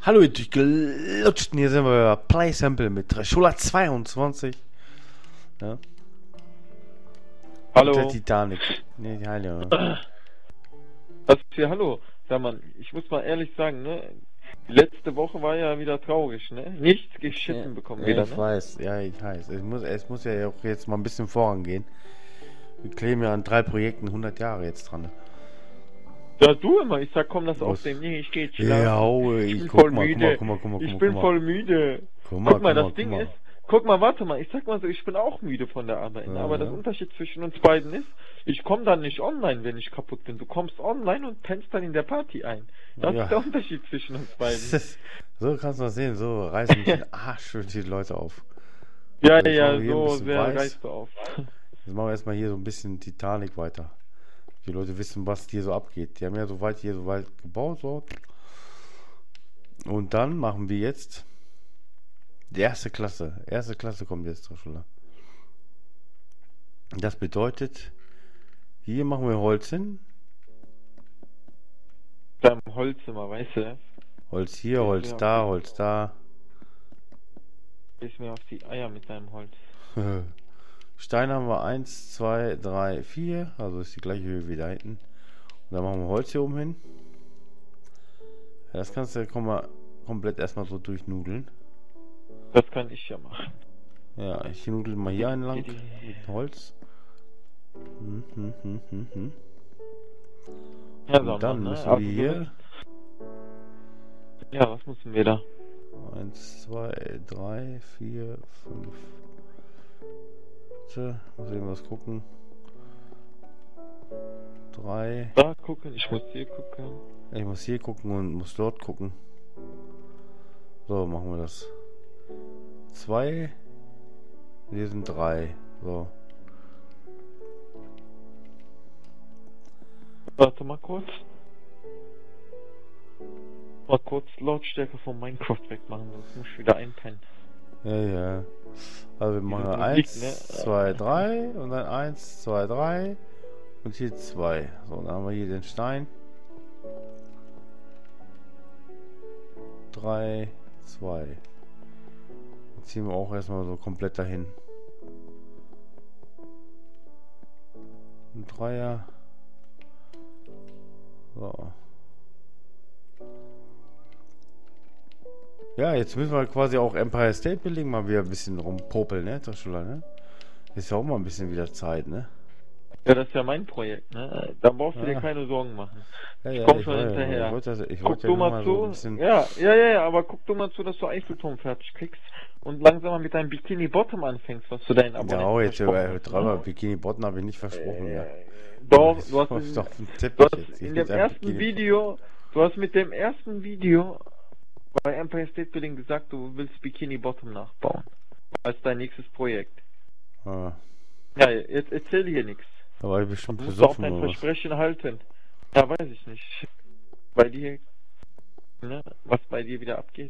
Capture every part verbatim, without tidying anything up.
Hallo ihr durchgelutschten, hier sind wir bei Play Sample mit Trashula zweiundzwanzig. Ja. Und der Hallo. Titanic. Nee, die Heile. Was für Hallo? Sag mal, ich muss mal ehrlich sagen, ne? Die letzte Woche war ja wieder traurig, ne? Nichts geschitten Ja, bekommen ja, wieder, ich ne? weiß, ja, ich weiß. Es muss, es muss ja auch jetzt mal ein bisschen vorangehen. Wir kleben ja an drei Projekten hundert Jahre jetzt dran. Ja, du immer. Ich sag, komm, lass Was? aufnehmen. Nee, ich geh jetzt Ja, schlafen. oh, Ich ich bin guck voll mal, guck mal, müde. guck mal, guck mal, guck Ich mal, bin guck mal. voll müde. Guck mal, Guck mal, guck mal, das guck Ding mal. ist, guck mal, warte mal. Ich sag mal so, ich bin auch müde von der Arbeit, ne? Aber das Ja. Unterschied zwischen uns beiden ist, ich komme dann nicht online, wenn ich kaputt bin. Du kommst online und pennst dann in der Party ein. Das Ja. ist der Unterschied zwischen uns beiden. So kannst du das sehen, so reißen mich den Arsch für die Leute auf. Ja, Also jetzt machen ja, wir hier ein so bisschen sehr weiß. reißt du auf. Jetzt machen wir erstmal hier so ein bisschen Titanic weiter. Die Leute wissen, was hier so abgeht. Die haben ja so weit hier so weit gebaut. So. Und dann machen wir jetzt die erste Klasse. Erste Klasse kommt jetzt zur Schule. Das bedeutet, hier machen wir Holz hin. Beim Holzzimmer, weißt du das? Holz hier, Holz Ja. da, Holz da. Gehst mir auf die Eier mit deinem Holz. Stein haben wir eins, zwei, drei, vier. Also ist die gleiche Höhe wie da hinten. Und dann machen wir Holz hier oben hin. Ja, das kannst du komm mal, komplett erstmal so durchnudeln. Das kann ich ja machen. Ja, ich nudel mal hier entlang Die- die- mit Holz. Hm, hm, hm, hm, hm. Ja, Und sag dann mal, ne? müssen Also wir du hier bist- Ja, was müssen wir da? eins, zwei, drei, vier, fünf. Warte, muss irgendwas gucken. drei. Da gucken, ich muss hier gucken. Ich muss hier gucken und muss dort gucken. So, machen wir das. zwei. Wir sind drei. So. Warte mal kurz. Mal kurz Lautstärke von Minecraft wegmachen, sonst muss ich wieder einpennen. Ja, ja. Also wir machen Musik, eins, ne? zwei, drei und dann eins, zwei, drei und hier zwei. So, dann haben wir hier den Stein. drei, zwei. Jetzt ziehen wir auch erstmal so komplett dahin. Ein Dreier. So. Ja, jetzt müssen wir quasi auch Empire State Building mal wieder ein bisschen rumpopeln, ne, Taschula, ne? Ist ja auch mal ein bisschen wieder Zeit, ne? Ja, das ist ja mein Projekt, ne? Da brauchst du Ja. dir keine Sorgen machen. Ja, Ich ja, komm schon wollte- hinterher. Ich wollte, das- ich Guck wollte du ja nur mal mal so ein zu. bisschen. Ja, ja, ja, ja, aber guck du mal zu, dass du Eiffelturm fertig kriegst und langsam mal mit deinem Bikini Bottom anfängst, was du deinen Abonnenten Ja, oh, jetzt versprochen äh, hast, dreimal ne? Bikini Botten habe ich nicht versprochen, ja. Äh, Doch, Ich du hast, mach in, doch einen du Teppich hast jetzt. Ich in will dem ein ersten Bikini- Video, du hast mit dem ersten Video bei Empire State Building gesagt, du willst Bikini Bottom nachbauen. Als dein nächstes Projekt. Ah, Ja, jetzt erzähl hier nichts. da war ich bestimmt Du musst auch besoffen dein oder was. Versprechen halten. Ja, weiß ich nicht. Bei dir, ne, was bei dir wieder abgeht.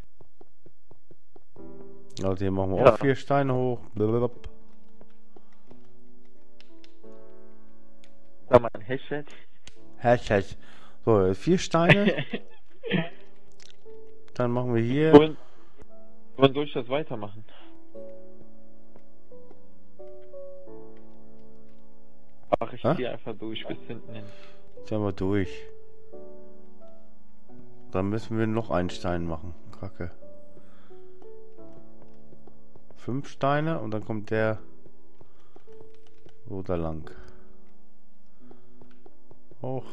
Also hier machen wir Ja. auch vier Steine hoch. Blablabla. Sag mal ein Hashtag. Hashtag. So, jetzt vier Steine. Dann machen wir hier. Wohin, wohin soll ich das weitermachen? Ach, ich Hä? ziehe einfach durch bis hinten hin. Ziehen wir durch. Dann müssen wir noch einen Stein machen. Kacke. Fünf Steine und dann kommt der so da lang. Hoch.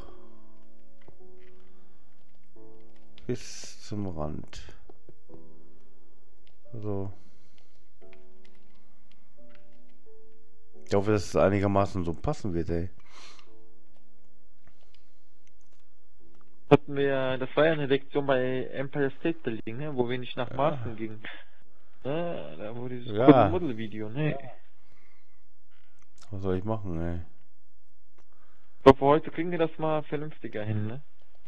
Bis zum Rand. So. Ich hoffe, dass es einigermaßen so passen wird, ey. Hatten wir, das war ja eine Lektion bei Empire State Building, ne, wo wir nicht nach Ja. Maßen gingen. Ne, da wurde dieses Ja. Kuddelmuddel-Video, ne. Was soll ich machen, ey? Ich glaube, heute kriegen wir das mal vernünftiger hin, ne?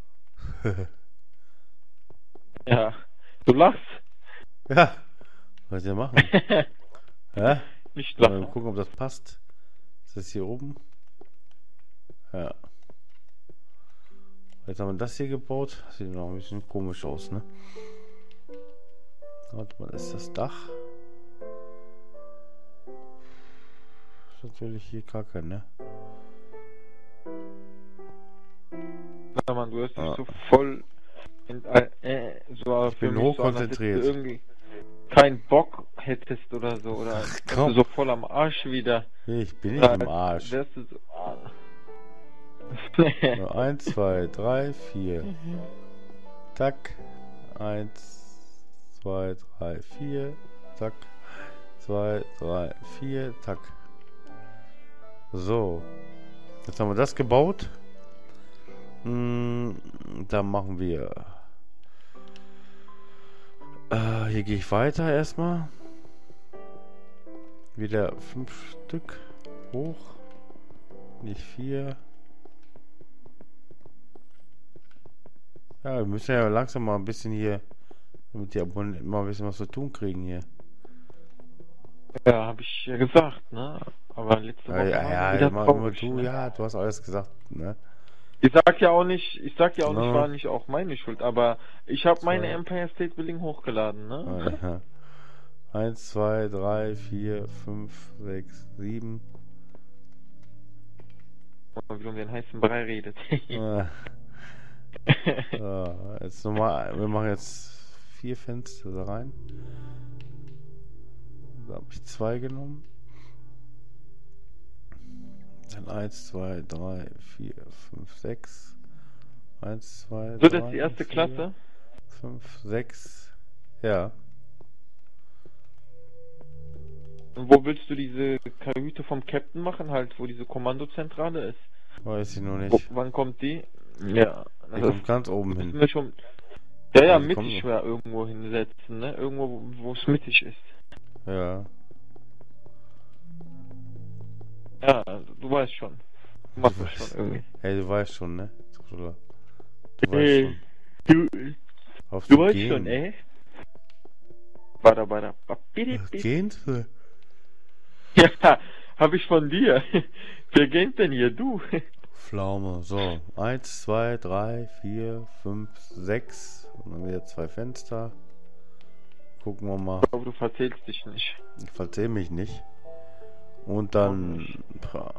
Ja. Du lachst. Ja, was ihr machen? Ja? Nicht Mal lachen. gucken, ob das passt. Ist das hier oben? Ja. Jetzt haben wir das hier gebaut. Sieht noch ein bisschen komisch aus, ne? Warte mal, ist das Dach? Ist natürlich hier kacke, ne? Ja, Mann, du hast dich Ja. so voll in, äh, so Ich für bin mich so an, als hättest hochkonzentriert. du irgendwie keinen Bock hättest oder so, oder Ach, dass komm. du so voll am Arsch wieder. Ich bin nicht Oder im als Arsch. wärst du so. Ah. So, eins, zwei, drei, vier. Zack. Eins, zwei, drei, vier. Zack. Zwei, drei, vier. Zack. So. Jetzt haben wir das gebaut. Hm, dann machen wir. Äh, hier gehe ich weiter erstmal. Wieder fünf Stück hoch. Nicht vier. Ja, wir müssen ja langsam mal ein bisschen hier, damit die Abonnenten mal ein bisschen was zu tun kriegen hier. Ja, hab ich ja gesagt, ne? Aber letzte Ja, Woche ja, war ja, wieder immer, immer traurig, du, ne? ja, du hast alles gesagt, ne? Ich sag ja auch nicht, ich sag ja auch nicht, No. war nicht auch meine Schuld, aber ich habe meine Zwei. Empire State Building hochgeladen, Ah, ne? ja. Eins, zwei, drei, vier, fünf, sechs, sieben. Mal wieder um den heißen Brei redet. Ah. So, jetzt nochmal, wir machen jetzt vier Fenster da rein. Da habe ich zwei genommen. Dann eins, zwei, drei, vier, fünf, sechs. eins, zwei, So, das ist drei, die erste vier, Klasse. fünf, sechs. Ja. Und wo willst du diese Kajüte vom Captain machen, halt, wo diese Kommandozentrale ist? Weiß ich noch Wo, nicht. wann kommt die? Ja, Die das kommt ganz oben müssen hin. wir schon. Ja, ja, Ja, die kommt mittig noch. mal irgendwo hinsetzen, ne? Irgendwo, wo wo es mittig ist. Ja. Ja, also, du weißt schon. Du machst das schon irgendwie. Hey, du weißt schon, ne? Oder? Du weißt Ey, schon. du, Auf du zu weißt gehen. schon, ey. Bada, bada, babidi, Was bidi. gehen wir? Ja, hab ich von dir. Wer geht denn hier? Du. Pflaume. So. Eins, zwei, drei, vier, fünf, sechs. Und dann wieder zwei Fenster. Gucken wir mal. Aber du verzählst dich nicht. Ich verzähl mich nicht. Und Warum dann. nicht? Pah.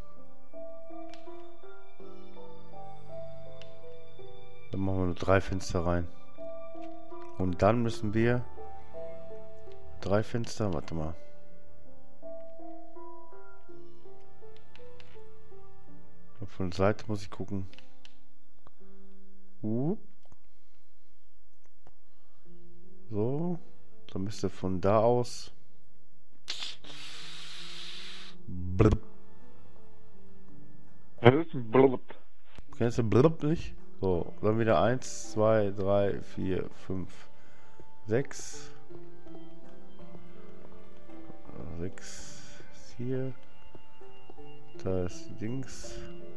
Dann machen wir nur drei Fenster rein. Und dann müssen wir. Drei Fenster. Warte mal. Von der Seite muss ich gucken. Uh. So. Dann müsste von da aus. Blub. Das ist ein Blub. Kennst du Blub nicht? So, dann wieder eins, zwei, drei, vier, fünf, sechs. sechs ist hier. Da ist die Dings.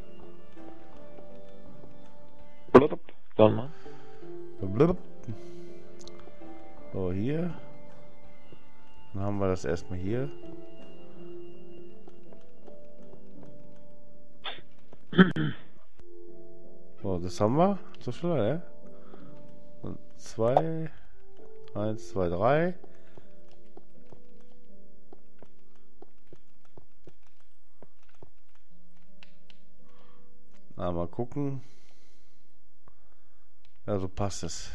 Blub. Dann mal. Blub. So, hier. Dann haben wir das erstmal hier. So, das haben wir. So schnell, ja? Und zwei. Eins, zwei, drei. Na, mal gucken. Ja, so passt es.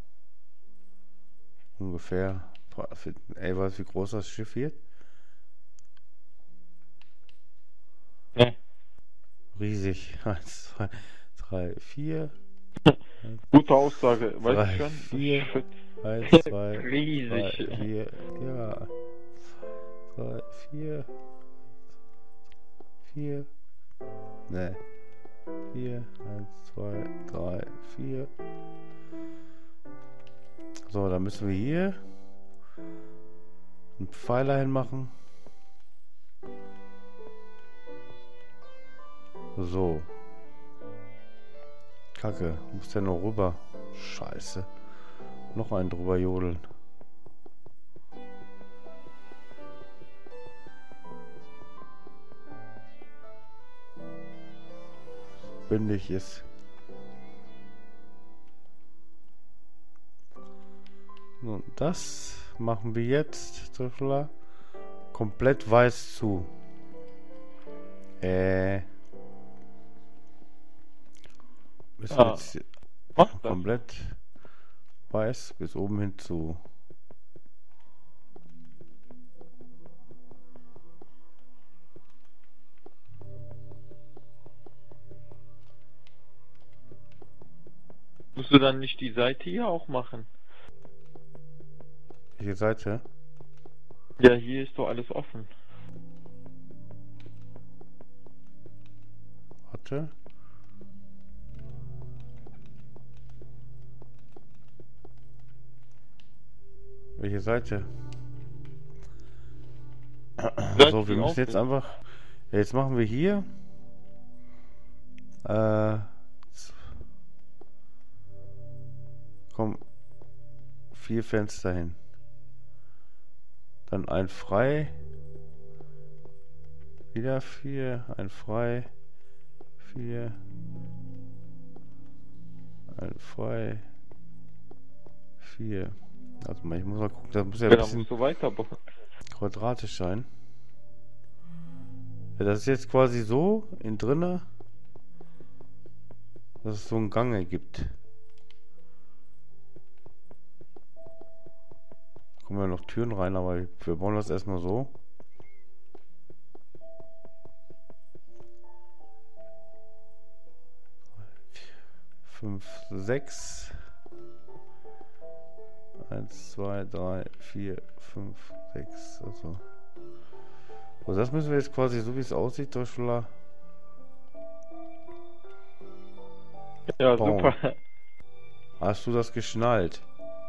Ungefähr. Ey, weißt du, wie groß das Schiff wird? Ne. Riesig. Eins, zwei, drei, vier. Gute Aussage, weißt Drei, du schon? vier. Shit. Eins, zwei, Riesig. drei, vier. Ja. Drei, vier. Vier. Ne. Vier. Eins, zwei, drei, vier. So, dann müssen wir hier einen Pfeiler hinmachen. So. Kacke, muss der noch rüber. Scheiße. Noch einen drüber jodeln. Bündig ist. das machen wir jetzt Joshua, komplett weiß zu. Äh. Müssen wir Ah, jetzt mach das. komplett weiß bis oben hin zu. Musst du dann nicht die Seite hier auch machen? Welche Seite? Ja, hier ist doch alles offen. Warte. Welche Seite? Seite, So, wir die müssen jetzt aufgeht. einfach. Ja, jetzt machen wir hier. Äh. Komm. Vier Fenster hin. Dann ein frei. Wieder vier. Ein frei. Vier. Ein frei. Vier. Also mal, ich muss mal gucken, das muss ja ein Ja, dann bisschen musst du weiterbauen. quadratisch sein. Ja, das ist jetzt quasi so in drinne, dass es so einen Gang ergibt. Da kommen ja noch Türen rein, aber wir bauen das erstmal so. Fünf, sechs. Eins, zwei, drei, vier, fünf, sechs. Also. So, das müssen wir jetzt quasi so wie es aussieht, Joshua. Ja, Bauen. super. Hast du das geschnallt?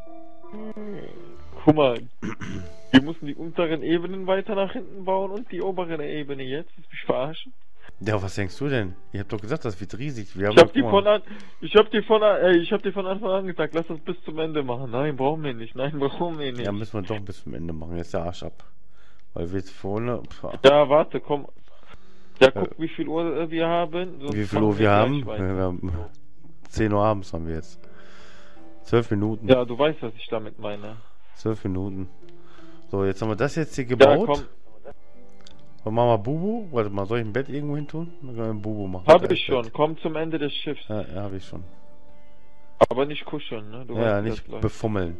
Guck mal, wir mussten die unteren Ebenen weiter nach hinten bauen und die obere Ebene jetzt. Willst du mich verarschen? Ja, was denkst du denn? Ihr habt doch gesagt, das wird riesig. Wir haben Ich hab doch die mal- von an, ich hab die von, an- äh, ich hab dir von Anfang an gesagt, lass das bis zum Ende machen. Nein, brauchen wir nicht. Nein, brauchen wir nicht. Ja, müssen wir doch bis zum Ende machen. Jetzt der Arsch ab. Weil wir jetzt vorne. Pah, Ja, warte, komm. Ja, guck, wie viel Uhr äh, wir haben. sonst wie viel machen Uhr wir gleich haben? weiter. Wir haben zehn Uhr abends haben wir jetzt. zwölf Minuten. Ja, du weißt, was ich damit meine. zwölf Minuten. So, jetzt haben wir das jetzt hier Ja, gebaut. komm, Und machen wir Bubu. Warte mal, soll ich ein Bett irgendwo hin tun? Dann können wir ein Bubu machen. habe Da ich ist schon. Bett. Komm zum Ende des Schiffs. Ja, ja habe ich schon. Aber nicht kuscheln, ne? Du Ja, weißt, wie nicht das läuft. befummeln.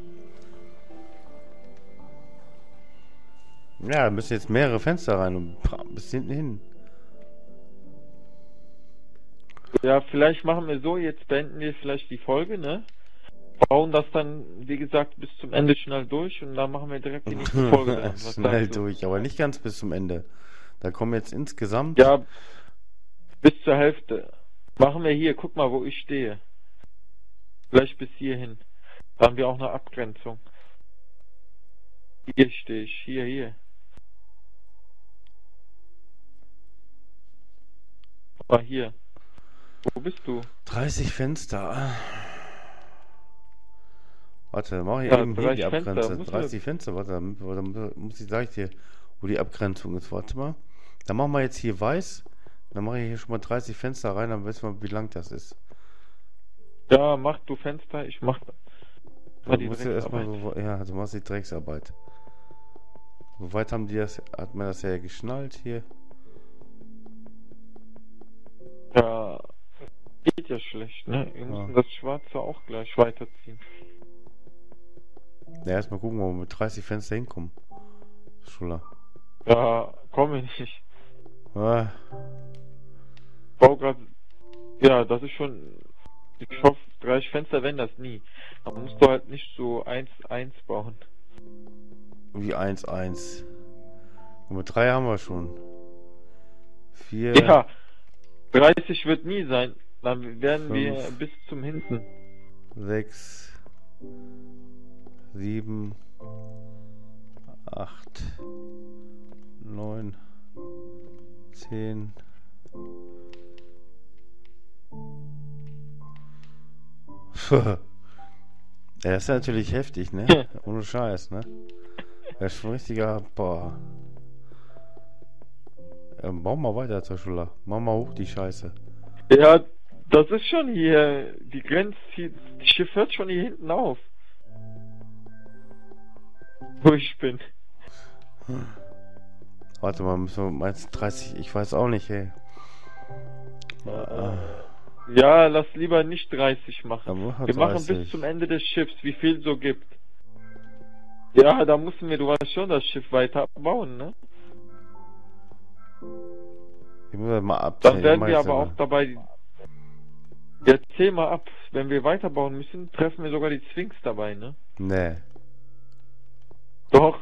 Ja, da müssen jetzt mehrere Fenster rein und pah, bis hinten hin. Ja, vielleicht machen wir so, jetzt beenden wir vielleicht die Folge, ne? Bauen das dann, wie gesagt, bis zum Ende schnell durch und dann machen wir direkt die nächste Folge dran. Was Schnell sagst du? durch, aber nicht ganz bis zum Ende. Da kommen jetzt insgesamt. Ja, bis zur Hälfte. Machen wir hier, guck mal, wo ich stehe. Vielleicht bis hierhin. Da haben wir auch eine Abgrenzung. Hier stehe ich, hier, hier. Aber hier. Wo bist du? dreißig Fenster. Warte, mach ich Ja, eben hier dreißig die Fenster, Abgrenzung. muss dreißig Fenster, warte, damit- warte, muss ich, sag ich dir, wo die Abgrenzung ist. Warte mal. Dann machen wir jetzt hier weiß. Dann mache ich hier schon mal dreißig Fenster rein, dann wissen wir, wie lang das ist. Ja, mach du Fenster, ich mach Du die musst ja erstmal Drecksarbeit. so, ja, du machst die Drecksarbeit. So weit haben die das, hat man das ja geschnallt hier. Ja, geht ja schlecht, ne? Wir müssen das Schwarze auch gleich weiterziehen. Ja, erstmal gucken, wo wir mit dreißig Fenster hinkommen. Schuller. Ja, komm ich nicht. Ah, Bau grad. Ja, das ist schon. Ich hoffe, dreißig Fenster werden das nie. Aber musst du halt nicht so eins eins bauen. wie eins eins. Und mit drei haben wir schon. vier. Ja, dreißig wird nie sein. Dann werden wir Fünf. bis zum hinten. sechs, sieben, acht, neun, zehn. Ja, das ist natürlich heftig, ne? Ja. Ohne Scheiß, ne? Das ist schon richtiger. Boah. Ähm, bau mal weiter, Zerschüler. Mach mal hoch die Scheiße. Ja, das ist schon hier. Die Grenze, das Schiff hört schon hier hinten auf. wo ich bin. Warte mal, müssen wir meinst dreißig? Ich weiß auch nicht, ey. Äh, ja, lass lieber nicht dreißig machen. Dann machen wir Wir machen dreißig. bis zum Ende des Schiffs, wie viel so gibt. Ja, da müssen wir, du weißt schon, das Schiff weiter bauen, ne? Ich muss das mal abzählen. Dann werden wir Meinst du aber mal? auch dabei. Ja, zähl mal ab. Wenn wir weiterbauen müssen, treffen wir sogar die Sphinx dabei, ne? Nee. Doch.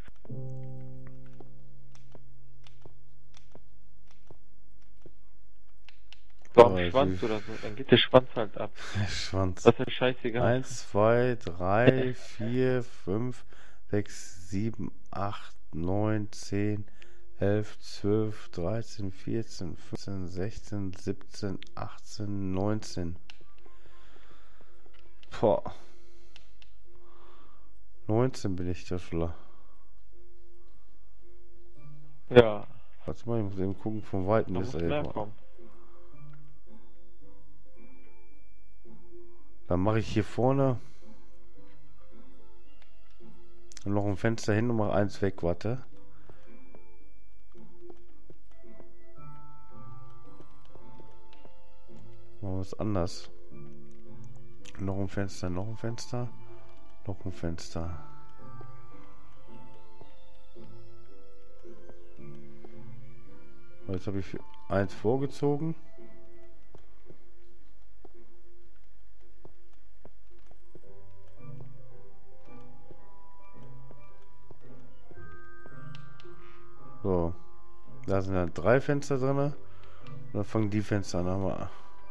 So am Oh, Schwanz die- oder so, dann geht der Schwanz halt ab. Schwanz. Das ist scheißegal. eins, zwei, drei, vier, fünf, sechs, sieben, acht, neun, zehn, elf, zwölf, dreizehn, vierzehn, fünfzehn, sechzehn, siebzehn, achtzehn, neunzehn. Boah. neunzehn bin ich da schon. Ja, Warte mal, ich muss eben gucken, von Weitem da ist muss er mehr jetzt mal. kommen. Dann mache ich hier vorne noch ein Fenster hin und mache eins weg, warte. Machen wir was anders. Noch ein Fenster, noch ein Fenster, noch ein Fenster. Jetzt habe ich eins vorgezogen. So, da sind dann drei Fenster drin. Und dann fangen die Fenster an. Haben wir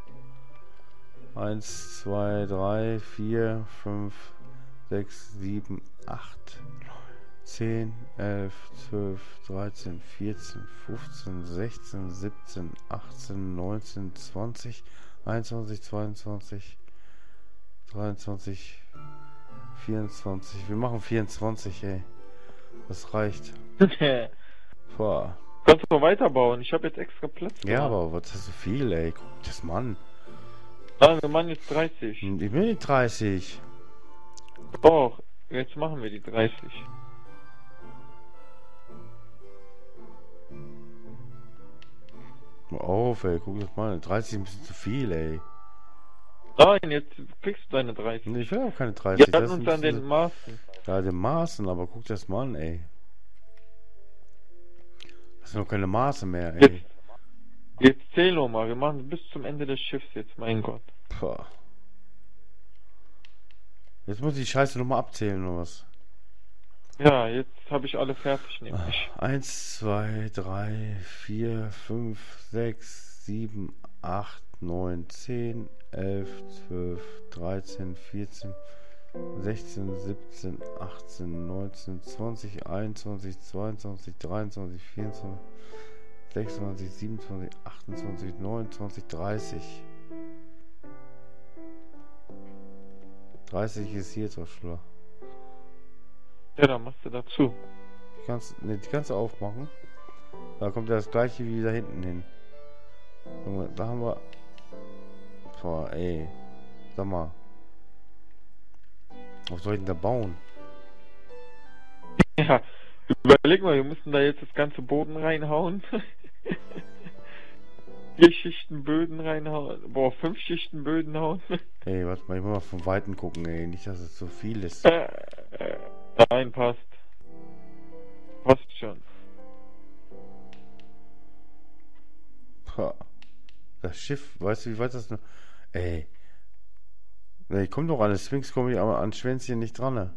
eins, zwei, drei, vier, fünf, sechs, sieben, acht, zehn, elf, zwölf, dreizehn, vierzehn, fünfzehn, sechzehn, siebzehn, achtzehn, neunzehn, zwanzig, einundzwanzig, zweiundzwanzig, dreiundzwanzig, vierundzwanzig. Wir machen vierundzwanzig, ey. Das reicht. Boah. Kannst du noch weiterbauen? Ich habe jetzt extra Platz. Ja, gemacht. aber was ist so viel, ey? Guck das mal an. Nein, wir machen jetzt dreißig. Ich bin nicht dreißig. Doch, jetzt machen wir die dreißig. Hör auf, ey. Guck das mal an. dreißig ist ein bisschen zu viel, ey. Nein, jetzt kriegst du deine dreißig. Ich will auch keine Wir dreißig. hatten Das ist uns ein an den bisschen- Maßen. Ja, den Maßen, aber guck das mal an, ey. Das sind noch keine Maße mehr, ey. Jetzt, jetzt zähl noch mal. Wir machen bis zum Ende des Schiffs jetzt, mein Gott. Boah. Jetzt muss ich die Scheiße nochmal abzählen, oder was? Ja, jetzt habe ich alle fertig, nämlich. eins, zwei, drei, vier, fünf, sechs, sieben, acht, neun, zehn, elf, zwölf, dreizehn, vierzehn, sechzehn, siebzehn, achtzehn, neunzehn, zwanzig, einundzwanzig, zweiundzwanzig, dreiundzwanzig, vierundzwanzig, sechsundzwanzig, siebenundzwanzig, achtundzwanzig, neunundzwanzig, dreißig. dreißig ist hier jetzt auch schon. Ja, dann machst du dazu. Die kannst, ne, die kannst du aufmachen. Da kommt ja das gleiche wie da hinten hin. Junge, da haben wir. Boah, ey. Sag mal. Was soll ich denn da bauen? Ja, überleg mal, wir müssen da jetzt das ganze Boden reinhauen. Vier Schichten Böden reinhauen. Boah, fünf Schichten Böden hauen. Ey, warte mal, ich muss mal von Weitem gucken, ey. Nicht, dass es so viel ist. Äh, äh, Nein, passt. Passt schon. Pah. Das Schiff, weißt du, wie weit das noch. Ey. Ey, komm doch an, das Sphinx komme ich aber an Schwänzchen nicht dran, ne?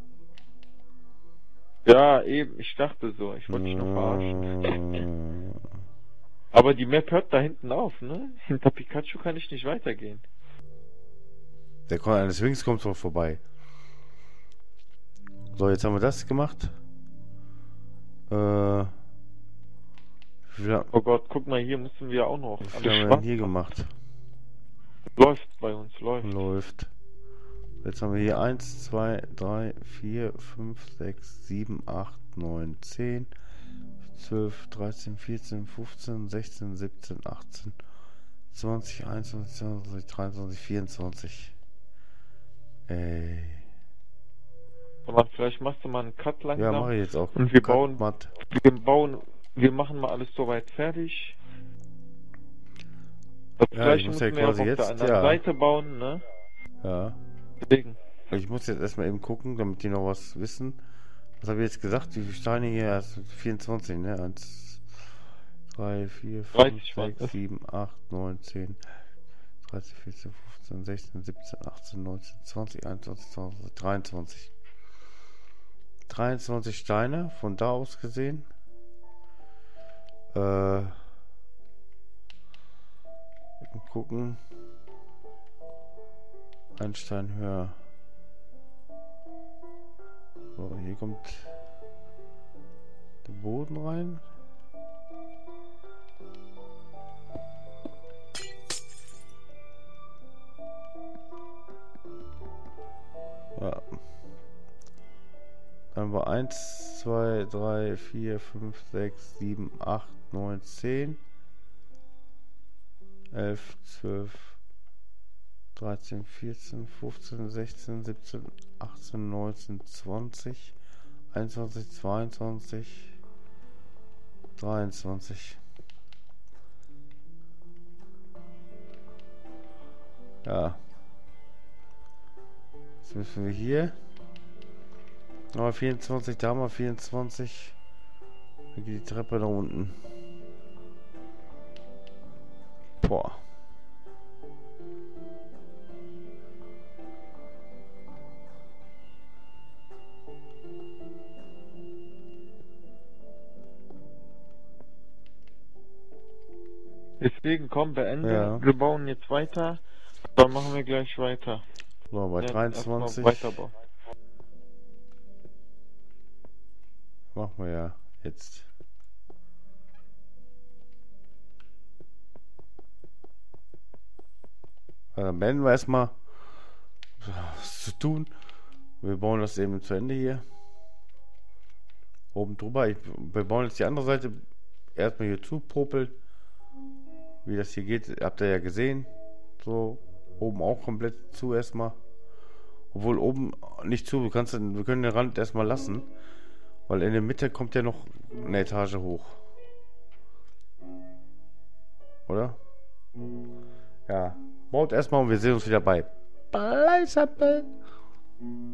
Ja, eben, ich dachte so. Ich wollte dich noch verarschen. Mm. Aber die Map hört da hinten auf, ne? Hinter Pikachu kann ich nicht weitergehen. Der kommt, an der Sphinx kommt doch vorbei. So, jetzt haben wir das gemacht. Äh. Wie viel, Oh Gott, guck mal, hier müssen wir auch noch. wie viel alles haben wir denn schwarz hier machen. gemacht? Läuft bei uns, läuft. Läuft. Jetzt haben wir hier eins, zwei, drei, vier, fünf, sechs, sieben, acht, neun, zehn, zwölf, dreizehn, vierzehn, fünfzehn, sechzehn, siebzehn, achtzehn, zwanzig, einundzwanzig, zweiundzwanzig, dreiundzwanzig, vierundzwanzig. Ey. Aber vielleicht machst du mal einen Cut Ja, langsam. mache ich jetzt auch. Und wir Cut, bauen, matt. wir bauen, wir machen mal alles soweit fertig. Das Ja, ich gleiche muss müssen ja wir auch quasi auf der jetzt, anderen ja. Seite bauen, ne? Ja. Deswegen. Ich muss jetzt erstmal eben gucken, damit die noch was wissen. Was habe ich jetzt gesagt? Wie viele Steine hier? Also vierundzwanzig, ne? eins, drei, vier, fünf, dreißig waren sechs, es. sieben, acht, neun, zehn, dreizehn, vierzehn, fünfzehn, sechzehn, siebzehn, achtzehn, neunzehn, zwanzig, einundzwanzig, zweiundzwanzig, dreiundzwanzig. dreiundzwanzig Steine, von da aus gesehen. Äh, mal gucken. Ein Stein höher. So, hier kommt der Boden rein. Ja. Dann war eins, zwei, drei, vier, fünf, sechs, sieben, acht, neun, zehn, elf, zwölf, dreizehn, vierzehn, fünfzehn, sechzehn, siebzehn, achtzehn, neunzehn, zwanzig, einundzwanzig, zweiundzwanzig, dreiundzwanzig. Ja. Jetzt müssen wir hier. Aber vierundzwanzig, da haben wir vierundzwanzig. Dann geht die Treppe da unten. Boah. Deswegen komm, beende. Ja. Wir bauen jetzt weiter. Dann machen wir gleich weiter. So, bei Ja, dreiundzwanzig. erstmal weiterbauen. Machen wir ja jetzt. Also dann beenden wir erstmal was zu tun. Wir bauen das eben zu Ende hier. Oben drüber. Ich, wir bauen jetzt die andere Seite erstmal hier zu popeln. Wie das hier geht, habt ihr ja gesehen. So, oben auch komplett zu erstmal. Obwohl oben nicht zu, du kannst, wir können den Rand erstmal lassen. Weil in der Mitte kommt ja noch eine Etage hoch. Oder? Ja. Baut erstmal und wir sehen uns wieder bei Bleisappel.